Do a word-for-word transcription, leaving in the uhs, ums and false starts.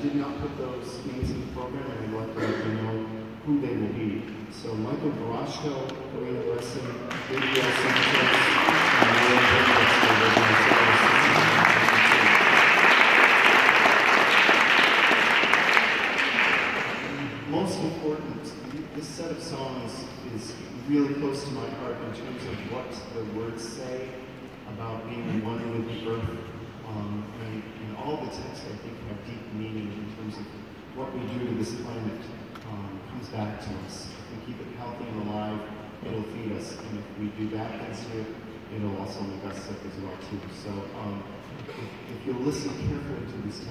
did not put those names in the program, and I'd like to let you know who they will be. So Michael Barashko, Karina Bresson, Gabriel Sanchez, and Noah Burkowitz are the organizers. Most important, this set of songs is really close to my heart in terms of what the words say about being one with the earth. Um, and, and all the texts, I think, have deep meaning in terms of what we do to this planet um, comes back to us. If we keep it healthy and alive, it'll feed us. And if we do bad things to it, it'll also make us sick as well, too. So um, if, if you'll listen carefully to these